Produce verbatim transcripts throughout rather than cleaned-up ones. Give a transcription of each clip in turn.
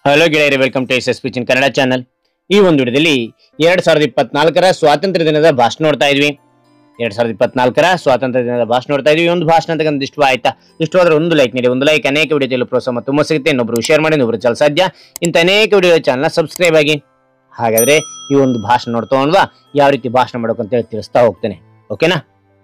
Hello ಗೆಳೆಯರೇ, welcome to S S pitch in Kannada channel. ಈ ಒಂದು ವಿಡಿಯೋದಲ್ಲಿ ಎರಡ್ ಸಾವಿರದ ಇಪ್ಪತ್ನಾಲ್ಕರ ಸ್ವಾತಂತ್ರ್ಯ ದಿನದ ಭಾಷಣ ನೋಡ್ತಾ ಇದ್ವಿ. ಎರಡ್ ಸಾವಿರದ ಇಪ್ಪತ್ನಾಲ್ಕರ ಸ್ವಾತಂತ್ರ್ಯ ದಿನದ ಭಾಷಣ ನೋಡ್ತಾ ಇದ್ವಿ. ಒಂದು ಭಾಷಣ ಅಂತ ಇಷ್ಟ ಆಯ್ತಾ? ಇಷ್ಟವಾದ್ರೆ ಒಂದು ಲೈಕ್ ನೀಡಿ. ಒಂದು ಲೈಕ್ ಅನೇಕ ವಿಡಿಯೋದಲ್ಲಿ ಪ್ರೋತ್ಸಾಹ ತುಂಬ ಸಿಗುತ್ತೆ. ಇನ್ನೊಬ್ರು ಶೇರ್ ಮಾಡಿ, ಇನ್ನೊಬ್ರು ಚಲ ಸಾಧ್ಯ. ಇಂಥ ಅನೇಕ ವಿಡಿಯೋ ಚಾನಲ್ ಸಬ್ಸ್ಕ್ರೈಬ್ ಆಗಿ. ಹಾಗಾದ್ರೆ ಈ ಒಂದು ಭಾಷಣ ನೋಡ್ತಾ ಹೋದ್ವಾ, ಯಾವ ರೀತಿ ಭಾಷಣ ಮಾಡೋಕೆ ಅಂತ ಹೇಳಿ ತಿಳಿಸ್ತಾ ಹೋಗ್ತೇನೆ. ಓಕೆನಾ?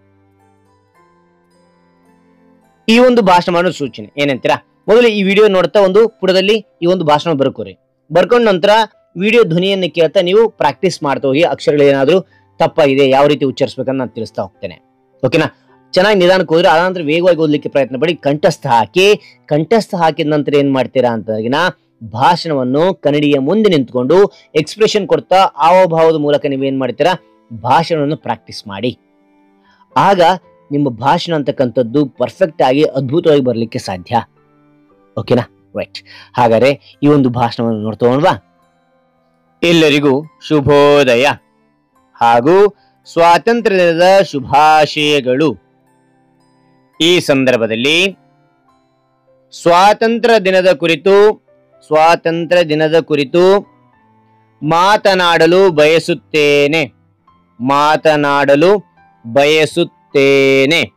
ಈ ಒಂದು ಭಾಷಣ ಮಾಡೋ ಸೂಚನೆ ಏನಂತೀರಾ? ಮೊದಲು ಈ ವಿಡಿಯೋ ನೋಡ್ತಾ ಒಂದು ಪುಟದಲ್ಲಿ ಈ ಒಂದು ಭಾಷಣ ಬರ್ಕೋರಿ. ಬರ್ಕೊಂಡ ನಂತರ ವಿಡಿಯೋ ಧ್ವನಿಯನ್ನು ಕೇಳ್ತಾ ನೀವು ಪ್ರಾಕ್ಟೀಸ್ ಮಾಡ್ತಾ ಹೋಗಿ. ಅಕ್ಷರಗಳು ಏನಾದ್ರು ತಪ್ಪಾಗಿದೆ, ಯಾವ ರೀತಿ ಉಚ್ಚರಿಸಬೇಕಂತ ನಾನು ತಿಳಿಸ್ತಾ ಹೋಗ್ತೇನೆ. ಓಕೆನಾ? ಚೆನ್ನಾಗಿ ನಿಧಾನಕ್ಕೆ ಹೋದ್ರೆ ಆನಂತರ ವೇಗವಾಗಿ ಓದಲಿಕ್ಕೆ ಪ್ರಯತ್ನ ಪಡಿ. ಕಂಠಸ್ಥ ಹಾಕಿ ಕಂಠಸ್ಥ ಹಾಕಿದ ನಂತರ ಏನ್ ಮಾಡ್ತೀರಾ ಅಂತಂದ್ರಿನ ಭಾಷಣವನ್ನು ಕನ್ನಡಿಯ ಮುಂದೆ ನಿಂತ್ಕೊಂಡು ಎಕ್ಸ್ಪ್ರೆಷನ್ ಕೊಡ್ತಾ ಹಾವಭಾವದ ಮೂಲಕ ನೀವೇನ್ ಮಾಡ್ತೀರಾ, ಭಾಷಣವನ್ನು ಪ್ರಾಕ್ಟೀಸ್ ಮಾಡಿ. ಆಗ ನಿಮ್ಮ ಭಾಷಣ ಅಂತಕ್ಕಂಥದ್ದು ಪರ್ಫೆಕ್ಟ್ ಆಗಿ ಅದ್ಭುತವಾಗಿ ಬರಲಿಕ್ಕೆ ಸಾಧ್ಯ. ಓಕೆನಾ? ರೈಟ್. ಹಾಗಾದ್ರೆ ಈ ಒಂದು ಭಾಷಣವನ್ನು ನೋಡ್ತಾ ಹೋಗೋಣವಾ? ಎಲ್ಲರಿಗೂ ಶುಭೋದಯ ಹಾಗೂ ಸ್ವಾತಂತ್ರ್ಯ ದಿನದ ಶುಭಾಶಯಗಳು. ಈ ಸಂದರ್ಭದಲ್ಲಿ ಸ್ವಾತಂತ್ರ್ಯ ದಿನದ ಕುರಿತು ಸ್ವಾತಂತ್ರ್ಯ ದಿನದ ಕುರಿತು ಮಾತನಾಡಲು ಬಯಸುತ್ತೇನೆ ಮಾತನಾಡಲು ಬಯಸುತ್ತೇನೆ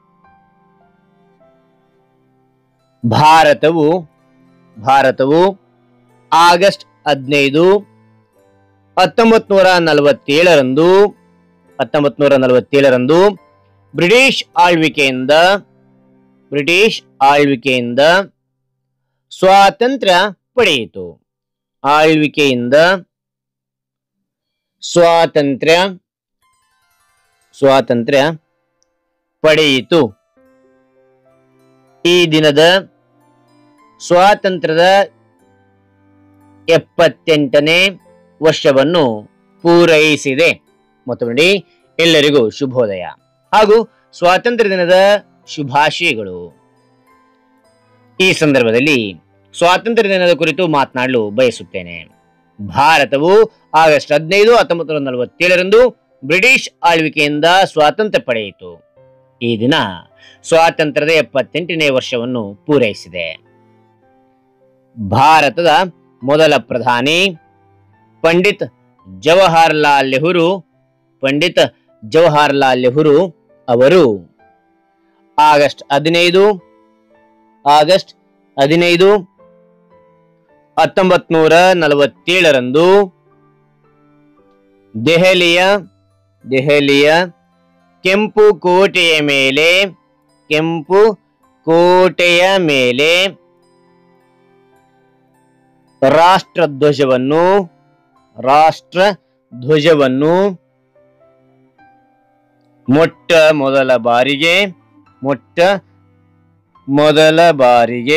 ಭಾರತವು ಭಾರತವು ಆಗಸ್ಟ್ ಹದಿನೈದು ಹತ್ತೊಂಬತ್ ನೂರ ನಲವತ್ತೇಳರಂದು ಹತ್ತೊಂಬತ್ ನೂರ ನಲವತ್ತೇಳರಂದು ಬ್ರಿಟಿಷ್ ಆಳ್ವಿಕೆಯಿಂದ ಬ್ರಿಟಿಷ್ ಆಳ್ವಿಕೆಯಿಂದ ಸ್ವಾತಂತ್ರ್ಯ ಪಡೆಯಿತು. ಆಳ್ವಿಕೆಯಿಂದ ಸ್ವಾತಂತ್ರ್ಯ ಸ್ವಾತಂತ್ರ್ಯ ಪಡೆಯಿತು. ಈ ದಿನದ ಸ್ವಾತಂತ್ರ್ಯದ ಎಪ್ಪತ್ತೆಂಟನೇ ವರ್ಷವನ್ನು ಪೂರೈಸಿದೆ. ಮತ್ತೊಮ್ಮೆ ಎಲ್ಲರಿಗೂ ಶುಭೋದಯ ಹಾಗೂ ಸ್ವಾತಂತ್ರ್ಯ ದಿನದ ಶುಭಾಶಯಗಳು. ಈ ಸಂದರ್ಭದಲ್ಲಿ ಸ್ವಾತಂತ್ರ್ಯ ದಿನದ ಕುರಿತು ಮಾತನಾಡಲು ಬಯಸುತ್ತೇನೆ. ಭಾರತವು ಆಗಸ್ಟ್ ಹದಿನೈದು ಹತ್ತೊಂಬತ್ತು ನೂರ ನಲವತ್ತೇಳರಂದು ಬ್ರಿಟಿಷ್ ಆಳ್ವಿಕೆಯಿಂದ ಸ್ವಾತಂತ್ರ್ಯ ಪಡೆಯಿತು. ಈ ದಿನ ಸ್ವಾತಂತ್ರ್ಯದ ಎಪ್ಪತ್ತೆಂಟನೇ ವರ್ಷವನ್ನು ಪೂರೈಸಿದೆ. ಭಾರತದ ಮೊದಲ ಪ್ರಧಾನಿ ಪಂಡಿತ್ ಜವಾಹರ್ಲಾಲ್ ನೆಹರು ಪಂಡಿತ್ ಜವಾಹರ್ಲಾಲ್ ನೆಹರು ಅವರು ಆಗಸ್ಟ್ ಹದಿನೈದು ಆಗಸ್ಟ್ ಹದಿನೈದು ಹತ್ತೊಂಬತ್ ನೂರ ನಲವತ್ತೇಳರಂದು ದೆಹಲಿಯ ದೆಹಲಿಯ ಕೆಂಪು ಕೋಟೆಯ ಮೇಲೆ ಕೆಂಪು ಕೋಟೆಯ ಮೇಲೆ ರಾಷ್ಟ್ರ ಧ್ವಜವನ್ನು ರಾಷ್ಟ್ರ ಧ್ವಜವನ್ನು ಮೊಟ್ಟ ಮೊದಲ ಬಾರಿಗೆ ಮೊಟ್ಟ ಮೊದಲ ಬಾರಿಗೆ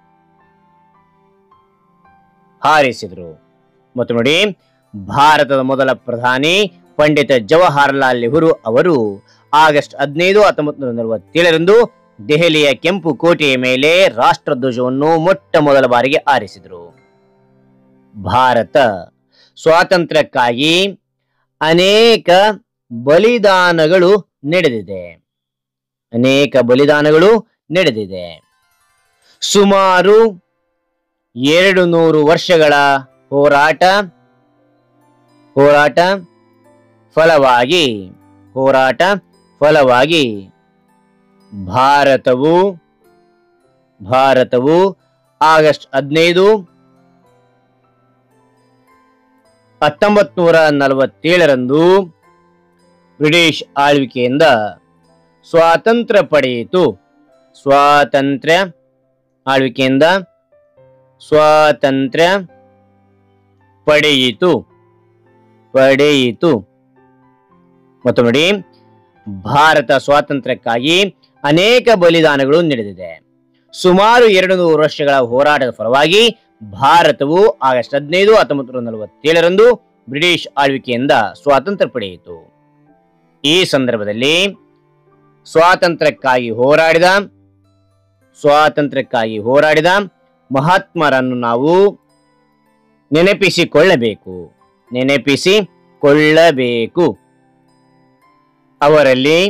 ಹಾರಿಸಿದರು. ಮತ್ತು ನೋಡಿ, ಭಾರತದ ಮೊದಲ ಪ್ರಧಾನಿ ಪಂಡಿತ ಜವಾಹರ್ಲಾಲ್ ನೆಹರು ಅವರು ಆಗಸ್ಟ್ ಹದಿನೈದು ಹತ್ತೊಂಬತ್ತು ನೂರ ನಲವತ್ತೇಳರಂದು ದೆಹಲಿಯ ಕೆಂಪು ಕೋಟೆಯ ಮೇಲೆ ರಾಷ್ಟ್ರ ಧ್ವಜವನ್ನು ಮೊಟ್ಟ ಮೊದಲ ಬಾರಿಗೆ ಹಾರಿಸಿದರು. ಭಾರತ ಸ್ವಾತಂತ್ರ್ಯಕ್ಕಾಗಿ ಅನೇಕ ಬಲಿದಾನಗಳು ನಡೆದಿದೆ ಅನೇಕ ಬಲಿದಾನಗಳು ನಡೆದಿದೆ. ಸುಮಾರು ಎರಡು ನೂರು ವರ್ಷಗಳ ಹೋರಾಟ ಹೋರಾಟ ಫಲವಾಗಿ ಹೋರಾಟ ಫಲವಾಗಿ ಭಾರತವು ಭಾರತವು ಆಗಸ್ಟ್ ಹದಿನೈದು ಹತ್ತೊಂಬತ್ ನೂರ ನಲವತ್ತೇಳರಂದು ಬ್ರಿಟಿಷ್ ಆಳ್ವಿಕೆಯಿಂದ ಸ್ವಾತಂತ್ರ್ಯ ಪಡೆಯಿತು. ಸ್ವಾತಂತ್ರ್ಯ ಆಳ್ವಿಕೆಯಿಂದ ಸ್ವಾತಂತ್ರ್ಯ ಪಡೆಯಿತು ಪಡೆಯಿತು ಮತ್ತು ನೋಡಿ, ಭಾರತ ಸ್ವಾತಂತ್ರ್ಯಕ್ಕಾಗಿ ಅನೇಕ ಬಲಿದಾನಗಳು ನಡೆದಿದೆ. ಸುಮಾರು ಎರಡು ನೂರು ವರ್ಷಗಳ ಹೋರಾಟದ ಫಲವಾಗಿ ಭಾರತವು ಆಗಸ್ಟ್ ಹದಿನೈದು ಹತ್ತೊಂಬತ್ತು ನೂರ ನಲವತ್ತೇಳರಂದು ಬ್ರಿಟಿಷ್ ಆಳ್ವಿಕೆಯಿಂದ ಸ್ವಾತಂತ್ರ್ಯ ಪಡೆಯಿತು. ಈ ಸಂದರ್ಭದಲ್ಲಿ ಸ್ವಾತಂತ್ರ್ಯಕ್ಕಾಗಿ ಹೋರಾಡಿದ ಸ್ವಾತಂತ್ರ್ಯಕ್ಕಾಗಿ ಹೋರಾಡಿದ ಮಹಾತ್ಮರನ್ನು ನಾವು ನೆನಪಿಸಿಕೊಳ್ಳಬೇಕು ನೆನಪಿಸಿಕೊಳ್ಳಬೇಕು ಅವರಲ್ಲಿ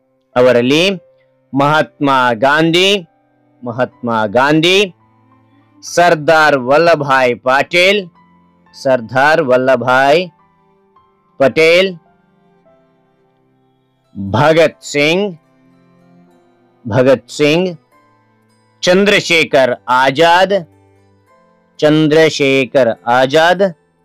ಅವರಲ್ಲಿ ಮಹಾತ್ಮ ಗಾಂಧಿ ಮಹಾತ್ಮ ಗಾಂಧಿ सरदार वल्लभ भाई पटेल, सरदार वल्लभ भाई पटेल, भगत सिंह, भगत सिंह, चंद्रशेखर आजाद, चंद्रशेखर आजाद,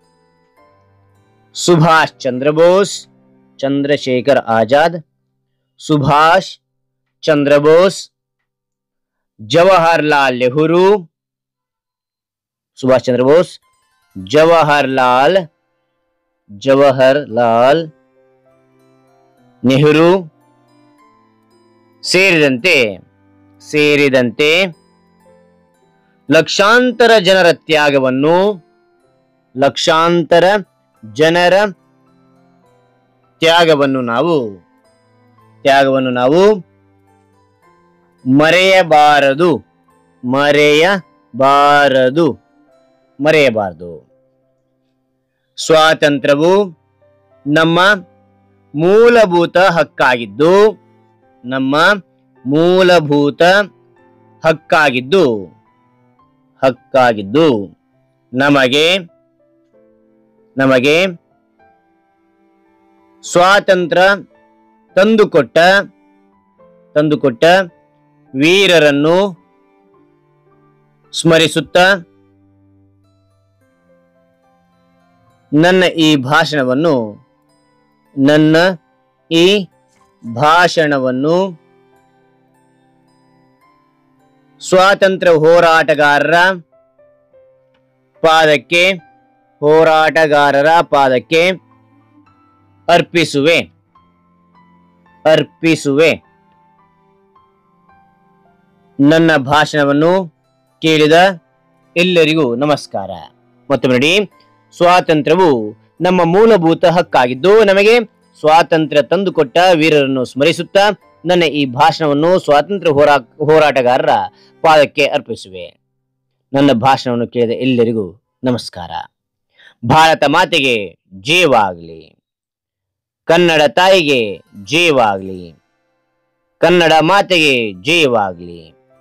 सुभाष चंद्र बोस, चंद्रशेखर आजाद, सुभाष चंद्र बोस, जवाहरलाल नेहरू, सुभाष चंद्र बोस, जवाहरलाल जवाहरलाल ನೆಹರು ಸೇರಿದಂತೆ ಸೇರಿದಂತೆ ಲಕ್ಷಾಂತರ ಜನರ ತ್ಯಾಗವನ್ನು ಲಕ್ಷಾಂತರ ಜನರ ತ್ಯಾಗವನ್ನು ನಾವು ತ್ಯಾಗವನ್ನು ನಾವು ಮರೆಯಬಾರದು ಮರೆಯಬಾರದು ಮರೆಯಬಾರದು ಸ್ವಾತಂತ್ರ್ಯವು ನಮ್ಮ ಮೂಲಭೂತ ಹಕ್ಕಾಗಿದ್ದು ನಮ್ಮ ಮೂಲಭೂತ ಹಕ್ಕಾಗಿದ್ದು ಹಕ್ಕಾಗಿದ್ದು ನಮಗೆ ನಮಗೆ ಸ್ವಾತಂತ್ರ್ಯ ತಂದುಕೊಟ್ಟ ತಂದುಕೊಟ್ಟ ವೀರರನ್ನು ಸ್ಮರಿಸುತ್ತಾ ನನ್ನ ಈ ಭಾಷಣವನ್ನು ನನ್ನ ಈ ಭಾಷಣವನ್ನು ಸ್ವಾತಂತ್ರ್ಯ ಹೋರಾಟಗಾರರ ಪಾದಕ್ಕೆ ಹೋರಾಟಗಾರರ ಪಾದಕ್ಕೆ ಅರ್ಪಿಸುವೆ ಅರ್ಪಿಸುವೆ ನನ್ನ ಭಾಷಣವನ್ನು ಕೇಳಿದ ಎಲ್ಲರಿಗೂ ನಮಸ್ಕಾರ. ಮತ್ತೊಮ್ಮೆ ನೋಡಿ, ಸ್ವಾತಂತ್ರ್ಯವು ನಮ್ಮ ಮೂಲಭೂತ ಹಕ್ಕಾಗಿದ್ದು ನಮಗೆ ಸ್ವಾತಂತ್ರ್ಯ ತಂದುಕೊಟ್ಟ ವೀರರನ್ನು ಸ್ಮರಿಸುತ್ತಾ ನನ್ನ ಈ ಭಾಷಣವನ್ನು ಸ್ವಾತಂತ್ರ್ಯ ಹೋರಾ ಹೋರಾಟಗಾರರ ಪಾದಕ್ಕೆ ಅರ್ಪಿಸುವೆ. ನನ್ನ ಭಾಷಣವನ್ನು ಕೇಳಿದ ಎಲ್ಲರಿಗೂ ನಮಸ್ಕಾರ. ಭಾರತ ಮಾತೆಗೆ ಜಯವಾಗಲಿ. ಕನ್ನಡ ತಾಯಿಗೆ ಜಯವಾಗಲಿ. ಕನ್ನಡ ಮಾತೆಗೆ ಜಯವಾಗಲಿ.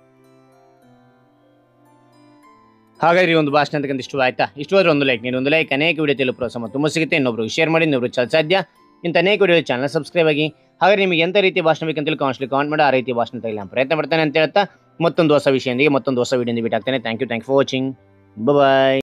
ಹಾಗಾದ್ರೆ ಈ ಒಂದು ಭಾಷಣ ಅಂತಕ್ಕಂಥ ಇಷ್ಟ ಆಯ್ತಾ? ಇಷ್ಟವಾದ್ರೆ ಒಂದು ಲೈಕ್ ನೀನು ಒಂದು ಲೈಕ್ ಅನೇಕ ವಿಡಿಯೋ ತಿಳಿಯಲು ಪ್ರೋತ್ಸಾಹ ತುಂಬ ಸಿಗುತ್ತೆ. ಇನ್ನೊಬ್ರು ಶೇರ್ ಮಾಡಿ, ಇನ್ನೊಬ್ರು ಚಾನಲ್ ಸಾಧ್ಯ ಇಂಥ ಅನೇಕ ವಿಡಿಯೋ ಚಾನಲ್ ಸಬ್ಸ್ಕ್ರೈಬ್ ಆಗಿ. ಹಾಗೆ ನಿಮಗೆ ಎಂಥ ರೀತಿ ಭಾಷಣ ಬೇಕಂತೇಳಿ ಕಾನ್ಸ್ಲಿ ಕಾಮೆಂಟ್ ಮಾಡಿ, ಆ ರೀತಿ ಭಾಷಣ ತೆಗೆಯಲು ನಾನು ಪ್ರಯತ್ನ ಪಡ್ತೇನೆ ಅಂತ ಹೇಳ್ತಾ ಮತ್ತೊಂದು ಹೊಸ ವಿಷಯದೊಂದಿಗೆ ಮತ್ತೊಂದು ಹೊಸ ವಿಡಿಯೋದಿಂದ ಭೇಟಿ ಆಗ್ತೇನೆ. Thank you thank you for watching. Bye.